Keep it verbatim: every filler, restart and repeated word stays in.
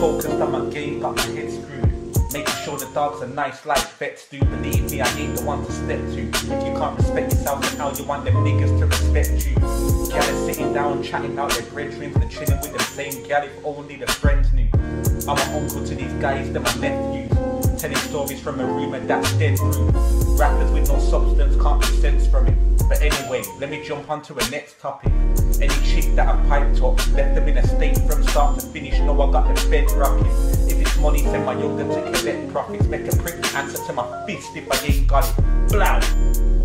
focused on my game, got my head screwed. Making sure the dogs are nice like vets do. Believe me, I ain't the one to step to. If you can't respect yourself, then how you want them niggas to respect you? Gal is sitting down, chatting out their brethren and chilling with them same gal if only the friends knew. I'm an uncle to these guys, they're my nephews. Telling stories from a rumour that's dead rude. Rappers with no substance can't make sense from it. But anyway, let me jump on to a next topic. Any chick that I piped up, left them in a state from start to finish, know I got the bed rocking. If it's money, send my younger to collect profits. Make a prick answer to my fist if I ain't got it. Blow!